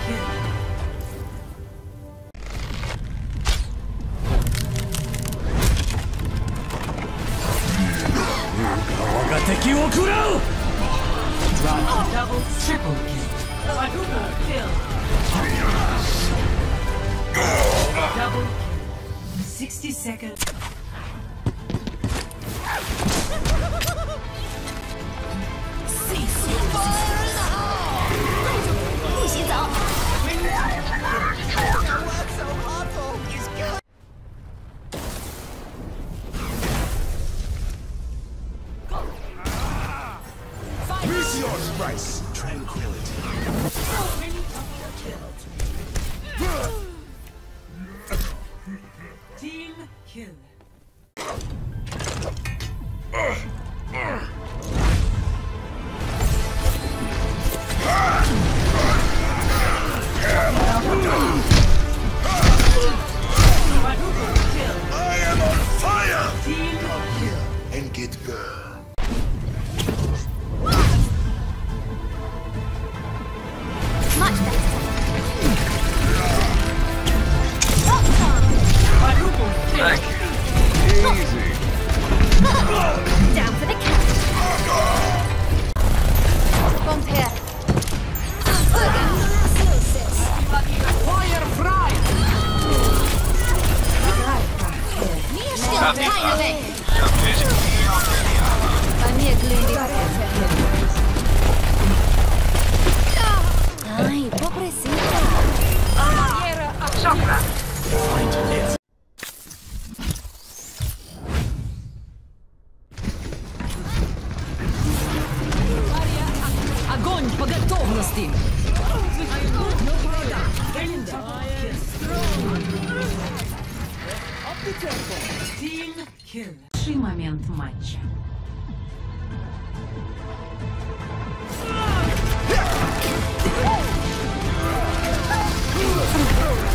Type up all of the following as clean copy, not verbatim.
Double, triple kill. Quadruple kill. Double kill. 60 seconds. Cease your resistance. 不洗澡。 Meteor's rice. Tranquility. Team kill. Quadruple kill. I am on fire. Team kill. And get burned. Much better. Quadruple kill. Easy. Down for the count. Bomb here. Fire fry. Mir stirbt keiner weg. Bei mir glühen die Fette. Ay, pobrecita. Огонь по готовности. Team kill. Лучший момент матча.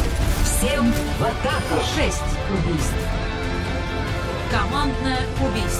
Всем в атаку. 6 убийств. Командное убийство.